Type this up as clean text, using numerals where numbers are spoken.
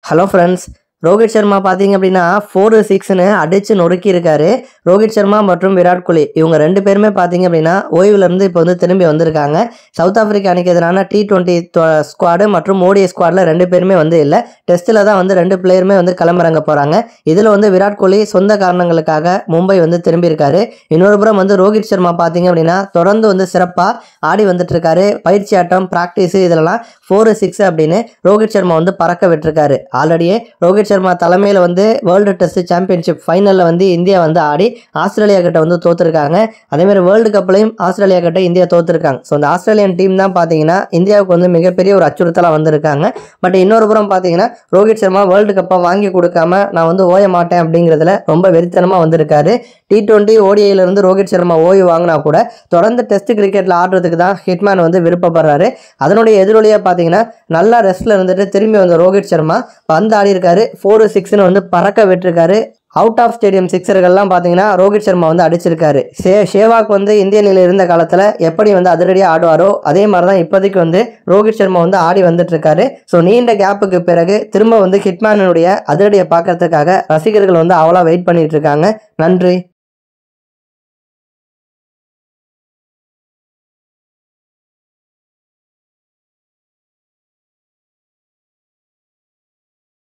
Hello friends, Rohit Sharma பார்த்தீங்க அப்படின்னா 4-6ன்னு அடிச்சு நொறுக்கி இருக்காரு. ரோஹித் சர்மா மற்றும் விராட் கோலி இவங்க 2 பேருமே பார்த்தீங்க அப்படின்னா ஓய்வுலேருந்து இப்போ வந்து திரும்பி வந்திருக்காங்க. சவுத் ஆப்பிரிக்கா அணிக்கு எதிரான T20 ஸ்குவாடு மற்றும் ODI ஸ்குவாடில் 2 பேருமே வந்து இல்லை. டெஸ்ட்டில் தான் வந்து 2 பிளேயருமே வந்து களமிறங்க போகிறாங்க. இதில் வந்து விராட் கோலி சொந்த காரணங்களுக்காக மும்பை வந்து திரும்பியிருக்காரு. இன்னொரு புறம் வந்து ரோஹித் சர்மா பார்த்தீங்க அப்படின்னா தொடர்ந்து வந்து சிறப்பாக ஆடி வந்துட்டு இருக்காரு. பயிற்சி ஆட்டம், ப்ராக்டிஸு இதெல்லாம் 4-6 அப்படின்னு ரோஹித் சர்மா வந்து பறக்க விட்டுருக்காரு. ஆல்ரெடியே ரோஹித் சர்மா தலைமையில் வந்து வேர்ல்டு டெஸ்ட் சாம்பியன்ஷிப் ஃபைனலில் வந்து இந்தியா வந்து ஆடி ஆஸ்திரேலியா கிட்ட வந்து தோத்துருக்காங்க. அதேமாதிரி வேர்ல்டு கப்லையும் ஆஸ்திரேலியா கிட்ட இந்தியா தோத்துருக்காங்க. ஸோ அந்த ஆஸ்திரேலியன் டீம் தான் பார்த்தீங்கன்னா இந்தியாவுக்கு வந்து மிகப்பெரிய ஒரு அச்சுறுத்தலாக வந்திருக்காங்க. பட் இன்னொரு புறம் பார்த்தீங்கன்னா ரோஹித் சர்மா வேர்ல்டு கப்பை வாங்கி கொடுக்காம நான் வந்து ஓய மாட்டேன் அப்படிங்கிறதுல ரொம்ப வெறித்தனமாக வந்திருக்காரு. T20 ODIயிலிருந்து ரோஹித் சர்மா ஓய்வு வாங்கினா கூட தொடர்ந்து டெஸ்ட் கிரிக்கெட்டில் ஆடுறதுக்கு தான் ஹிட்மேன் வந்து விருப்பப்படுறாரு. அதனுடைய எதிரொலியாக பார்த்தீங்கன்னா நல்லா ரெஸ்ட்டில் இருந்துட்டு திரும்பி வந்த ரோஹித் சர்மா பந்து ஆடி இருக்காரு. 4-6ன்னு வந்து பறக்க விட்டுருக்காரு. அவுட் ஆஃப் ஸ்டேடியம் சிக்ஸர்கள்லாம் பார்த்தீங்கன்னா ரோஹித் சர்மா வந்து அடிச்சிருக்காரு. சேவாக் வந்து இந்திய அணியில் இருந்த காலத்தில் எப்படி வந்து அதிரடியாக ஆடுவாரோ அதே மாதிரி தான் இப்போதைக்கு வந்து ரோஹித் சர்மா வந்து ஆடி வந்துட்டு இருக்காரு. ஸோ நீண்ட கேப்புக்கு பிறகு திரும்ப வந்து ஹிட்மேனுடைய அதிரடியை பார்க்கறதுக்காக ரசிகர்கள் வந்து அவ்வளோ வெயிட் பண்ணிட்டு இருக்காங்க. நன்றி.